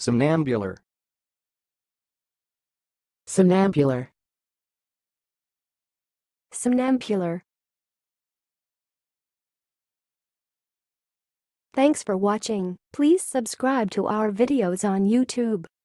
Somnambular. Somnambular. Somnambular. Thanks for watching. Please subscribe to our videos on YouTube.